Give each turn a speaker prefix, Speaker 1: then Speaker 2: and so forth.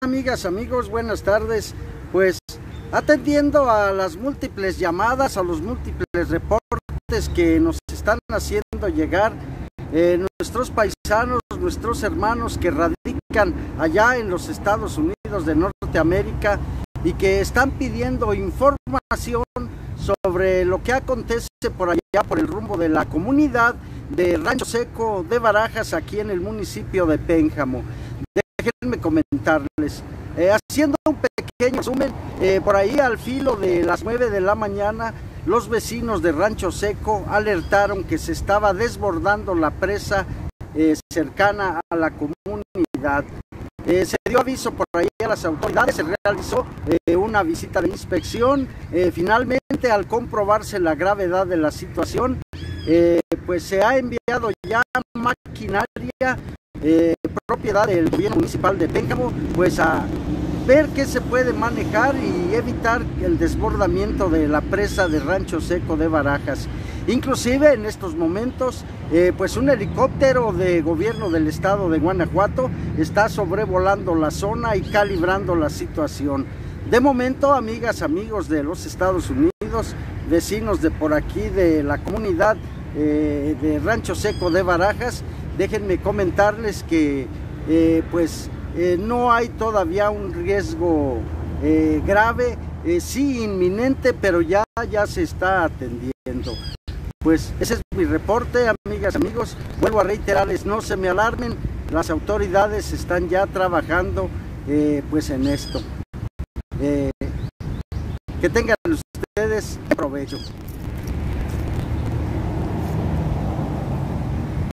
Speaker 1: Amigas, amigos, buenas tardes. Pues atendiendo a las múltiples llamadas, a los múltiples reportes que nos están haciendo llegar nuestros paisanos, nuestros hermanos que radican allá en los Estados Unidos de Norteamérica y que están pidiendo información sobre lo que acontece por allá, por el rumbo de la comunidad de Rancho Seco de Barajas, aquí en el municipio de Pénjamo. Déjenme comentarles, haciendo un pequeño resumen, por ahí al filo de las 9 de la mañana, los vecinos de Rancho Seco alertaron que se estaba desbordando la presa cercana a la comunidad. Se dio aviso por ahí a las autoridades, se realizó una visita de inspección. Finalmente, al comprobarse la gravedad de la situación, pues se ha enviado ya maquinaria propiedad del gobierno municipal de Pénjamo, pues a ver qué se puede manejar y evitar el desbordamiento de la presa de Rancho Seco de Barajas. Inclusive en estos momentos, pues un helicóptero de gobierno del estado de Guanajuato está sobrevolando la zona y calibrando la situación. De momento, amigas, amigos de los Estados Unidos, vecinos de por aquí de la comunidad de Rancho Seco de Barajas, déjenme comentarles que no hay todavía un riesgo grave, sí inminente, pero ya se está atendiendo. Pues ese es mi reporte, amigas, amigos. Vuelvo a reiterarles, no se me alarmen, las autoridades están ya trabajando pues en esto. Que tengan ustedes provecho.